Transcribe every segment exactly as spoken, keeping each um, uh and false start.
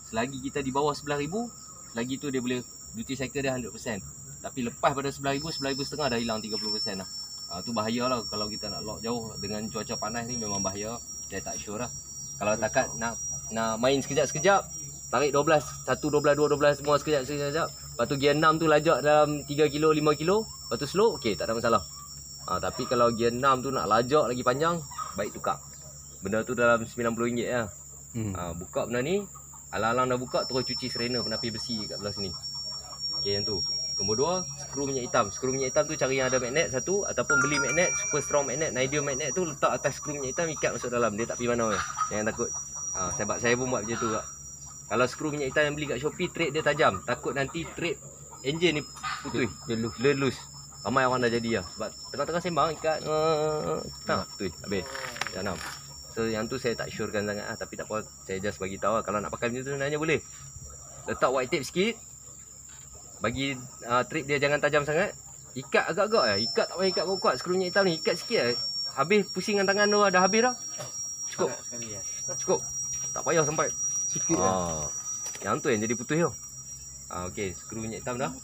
Selagi kita di bawah sebelas ribu, selagi tu dia boleh duty cycle dia one hundred percent. Tapi lepas pada sebelas ribu, sebelas ribu setengah dah hilang tiga puluh persen lah. Ha, tu bahayalah kalau kita nak lock jauh dengan cuaca panas ni, memang bahaya. Saya tak sure lah. Kalau takat nak nak main sekejap-sekejap, tarik dua belas, satu, dua belas, dua, dua belas semua sekejap-sekejap. Lepas tu gear enam tu lajak dalam tiga kilo, lima kilo. Lepas tu slow, okey, tak ada masalah. Ha, tapi kalau gear enam tu nak lajak lagi panjang, baik tukar. Benda tu dalam sembilan puluh ringgit lah. Hmm. Ha, buka benda ni, alang-alang dah buka, terus cuci serena penapi besi kat belah sini. Okey, yang tu. Nombor dua, skru minyak hitam. Skru minyak hitam tu cari yang ada magnet satu, ataupun beli magnet, super strong magnet, Nidea magnet tu letak atas skru minyak hitam, ikat masuk dalam. Dia tak pergi mana. Jangan takut. Ha, sebab saya pun buat macam tu kak. Kalau skru minyak hitam yang beli kat Shopee, thread dia tajam. Takut nanti thread engine ni putus. Dia loose. Ramai orang dah jadi lah. Sebab tengah-tengah sembang ikat. Uh, nah, putus. Habis. Jangan. So yang tu saya tak surekan sangat lah. Tapi tak apa. Saya just bagi tahu lah. Kalau nak pakai macam tu sebenarnya boleh. Letak white tape sikit. Bagi uh, trip dia jangan tajam sangat. Ikat agak-agak lah. Ikat tak payah ikat kuat-kuat. Skru minyak hitam ni ikat sikit lah. Habis pusing dengan tangan tu dah habis dah. Cukup. Cukup. Tak payah sampai sikit lah. Yang tu yang jadi putus tu. Ah, okey, skru minyak hitam dah.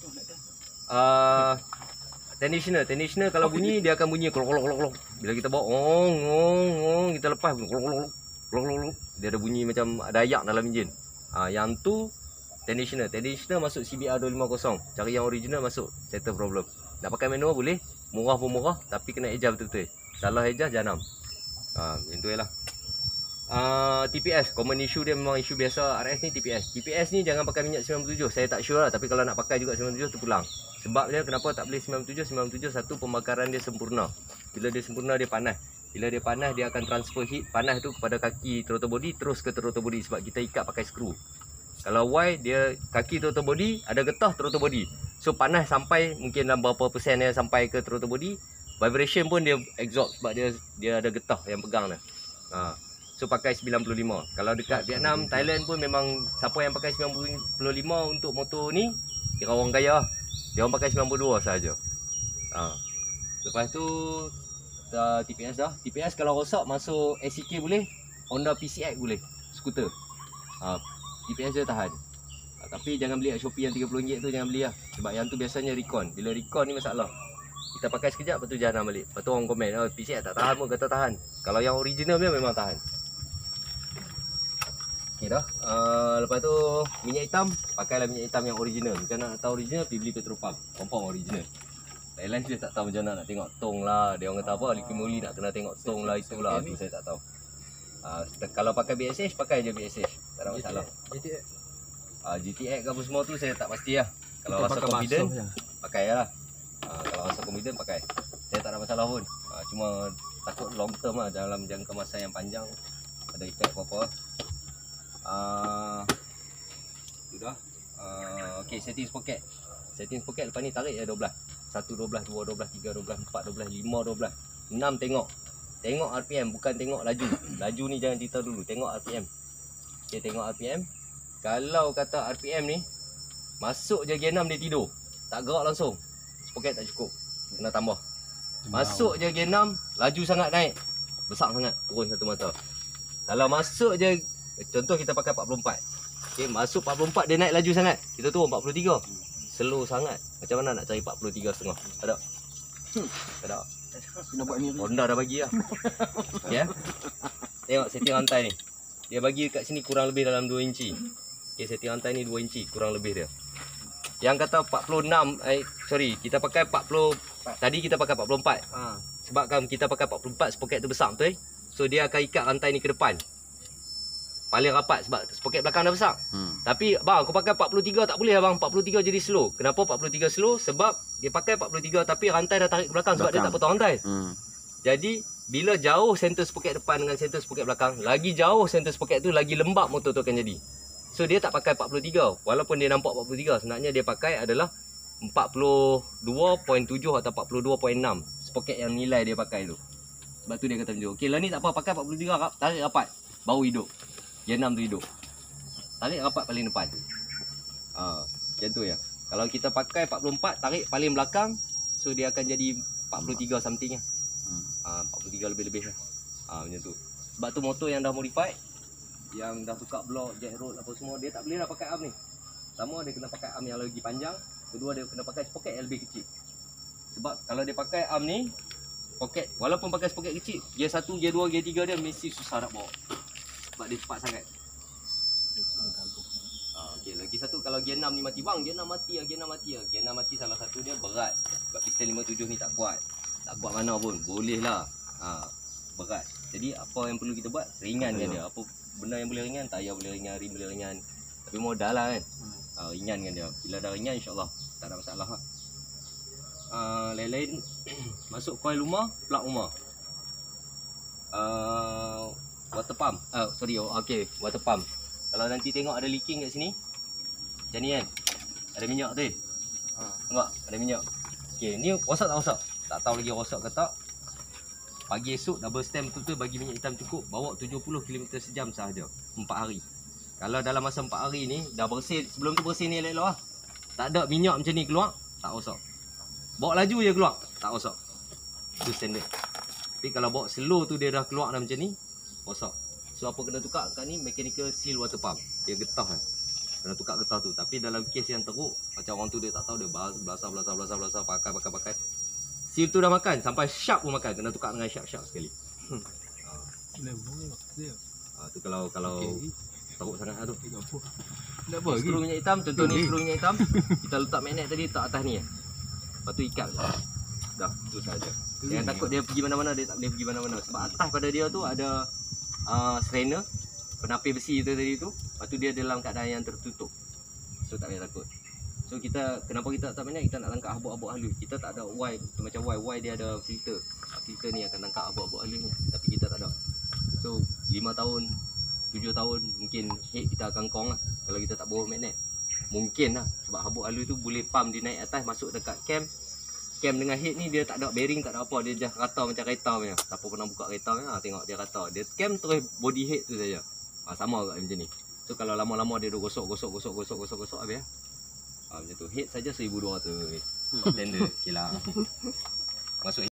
Uh, Tensioner, tensioner kalau bunyi dia akan bunyi kolok kolok kolok. Bila kita bawa ong ong ong, kita lepas kolok kolok kolok kolok. Dia ada bunyi macam ada ayak dalam enjin. Ah, yang tu tensioner. Tensioner masuk C B R dua lima kosong. Cari yang original masuk, settle problem. Nak pakai manual boleh, murah pun murah, tapi kena ejar betul-betul. Salah ejar janam. Ah, yang tu jelah. Uh, T P S, common issue dia memang isu biasa R S ni T P S. T P S ni jangan pakai minyak sembilan puluh tujuh. Saya tak sure lah, tapi kalau nak pakai juga sembilan puluh tujuh tu pulang. Sebab dia kenapa tak boleh sembilan puluh tujuh? sembilan puluh tujuh satu, pembakaran dia sempurna. Bila dia sempurna dia panas. Bila dia panas dia akan transfer heat panas tu kepada kaki throttle body terus ke throttle body sebab kita ikat pakai skru. Kalau Y dia kaki throttle body ada getah throttle body. So panas sampai mungkin dalam berapa persen dia sampai ke throttle body, vibration pun dia absorb sebab dia dia ada getah yang pegang dah. Ha. So pakai sembilan puluh lima. Kalau dekat Vietnam, Thailand pun memang siapa yang pakai sembilan puluh lima untuk motor ni kira orang kaya. Dia orang pakai sembilan puluh dua sahaja. Ha. Lepas tu uh, T P S dah. T P S kalau rosak masuk S C K boleh, Honda P C X boleh, skuter. Ha. T P S dia tahan. Ha. Tapi jangan beli kat Shopee yang tiga puluh ringgit tu, jangan beli lah. Sebab yang tu biasanya recon. Bila recon ni masalah. Kita pakai sekejap, lepas tu jalan balik. Lepas tu orang komen, oh, P C X tak tahan pun, kata tahan. Kalau yang original dia memang tahan. Okey dah. Uh, lepas tu minyak hitam, pakailah minyak hitam yang original. Macam nak tahu original, pergi beli petrol pump. Confirm original. Thailand dia tak tahu macam mana nak tengok tong lah. Dia orang kata apa, liquid moly nak kena tengok tong lah, itulah. Tu saya tak tahu. Uh, kalau pakai B S H, pakai je B S H. Tak ada masalah. G T X. Uh, G T X ke apa semua tu saya tak pasti lah. Kalau rasa confident, pakai lah. Uh, kalau rasa confident, pakai. Saya tak ada masalah pun. Uh, cuma takut long term lah, dalam jangka masa yang panjang ada efek apa-apa. Uh, sudah. Uh, Okey, setting sprocket. Setting sprocket lepas ni tarik ya dua belas. satu, dua belas, dua, dua belas, tiga, dua belas, empat, dua belas, lima, dua belas, enam tengok. Tengok R P M, bukan tengok laju. Laju ni jangan cerita dulu, tengok R P M. Okey, tengok R P M. Kalau kata R P M ni masuk je gear enam dia tidur, tak gerak langsung, sprocket tak cukup, kena tambah. Masuk je gear enam, laju sangat naik, besar sangat, turun satu mata. Kalau masuk je, contoh kita pakai empat puluh empat. Okey, masuk empat puluh empat dia naik laju sangat. Kita turun empat puluh tiga. Slow sangat. Macam mana nak cari empat puluh tiga setengah? Tak ada. Hmm, tak ada. Nak buat ni. Honda dah bagi lah. Okey eh. Tengok setting rantai ni. Dia bagi kat sini kurang lebih dalam dua inci. Okey, setting rantai ni dua inci kurang lebih dia. Yang kata empat puluh enam, eh sorry, kita pakai empat puluh. Tadi kita pakai empat puluh empat. Ha. Sebab kan kita pakai empat puluh empat, sprocket tu besar betul. So dia akan ikat rantai ni ke depan. Paling rapat sebab sprocket belakang dah besar. Hmm. Tapi bang, aku pakai empat puluh tiga tak boleh bang. empat puluh tiga jadi slow. Kenapa empat puluh tiga slow? Sebab dia pakai empat puluh tiga tapi rantai dah tarik ke belakang, belakang. Sebab dia tak potong rantai. Hmm. Jadi bila jauh center sprocket depan dengan center sprocket belakang, lagi jauh center sprocket tu lagi lembab motor tu akan jadi. So dia tak pakai empat puluh tiga. Walaupun dia nampak empat puluh tiga, sebenarnya dia pakai adalah empat puluh dua perpuluhan tujuh atau empat puluh dua perpuluhan enam sprocket yang nilai dia pakai tu. Sebab tu dia kata macam, okey lah ni tak apa, pakai empat puluh tiga, tarik rapat, baru hidup. Gear enam tu hidup. Tarik rapat paling depan. Ha, macam tu ya. Kalau kita pakai empat puluh empat, tarik paling belakang, so dia akan jadi empat puluh tiga something lah. Ha, empat puluh tiga lebih-lebih lah. Ha, macam tu. Sebab tu motor yang dah modified, yang dah tukar blok, jack rod apa semua, dia tak boleh dah pakai arm ni. Pertama dia kena pakai arm yang lagi panjang, kedua dia kena pakai sprocket yang lebih kecil. Sebab kalau dia pakai arm ni, poket, walaupun pakai sprocket kecil, gear satu, gear dua, gear tiga dia mesti susah nak bawa. Sebab dia cepat sangat. Ha, okay, lagi satu kalau gear enam ni mati, bang gear enam mati lah, gear enam mati lah. Gear enam mati salah satu dia berat. Sebab piston lima tujuh ni tak kuat. Tak kuat mana pun, boleh lah. Ha, berat. Jadi apa yang perlu kita buat? Ringankan dia. Apa benda yang boleh ringan, tayar boleh ringan, rim boleh ringan. Tapi modal lah kan. Ha, ringankan dia. Bila dah ringan insyaAllah tak ada masalah lah. Uh, lain-lain masuk coil rumah, plug rumah, uh, water pump, uh, sorry, oh, okay, water pump. Kalau nanti tengok ada leaking kat sini, macam ni kan, ada minyak tu, ha. Nampak? Ada minyak. Okay, ni rosak tak rosak? Tak tahu lagi rosak ke tak. Pagi esok double stamp tu tu bagi minyak hitam cukup, bawa tujuh puluh kilometer sejam sahaja, empat hari. Kalau dalam masa empat hari ni dah bersih, sebelum tu bersih ni elok-elok lah, tak ada minyak macam ni keluar, tak rosak. Bawa laju je keluar, tak rosak. Itu standard. Tapi kalau bawa slow tu dia dah keluar dah macam ni, rosak. So apa kena tukar kat ni, mechanical seal water pump. Dia getah kan. Kena tukar getah tu. Tapi dalam kes yang teruk, macam orang tu dia tak tahu, dia belasah, belasah, belasah, belasah, pakai, pakai, pakai. Seal tu dah makan, sampai sharp pun makan. Kena tukar dengan sharp-sharp sekali. Ha, tu kalau kalau okay. Teruk sangat lah tu. Nak apa? Skru minyak hitam, contoh ni skru minyak hitam. Kita letak magnet tadi letak atas ni. Lepas tu ikat je. Dah, tu saja. Jangan takut dia pergi mana-mana, dia tak boleh pergi mana-mana. Sebab atas pada dia tu ada uh, strainer, penapis besi tu tadi tu. Lepas tu dia dalam keadaan yang tertutup. So tak payah takut. So kita, kenapa kita tak minat, kita nak tangkap habuk-habuk halus. Kita tak ada Y, macam Y, Y dia ada filter. Filter ni akan tangkap habuk-habuk halus ni. Tapi kita tak ada. So lima tahun, tujuh tahun mungkin head kita akan kong lah. Kalau kita tak bawa magnet. Mungkin lah, sebab habuk halus tu boleh pump dia naik atas, masuk dekat cam. Cam dengan head ni dia tak ada bearing, tak ada apa, dia just rata macam kereta punya. Siapa pernah buka kereta ni, ha, tengok dia rata. Dia cam terus body head tu saja. Ha, sama juga macam ni. So kalau lama-lama dia dah gosok, gosok, gosok, gosok, gosok, gosok habis lah. Ha, macam tu. Head saja seribu dua ratus ni. Standard. Okay lah. Masuk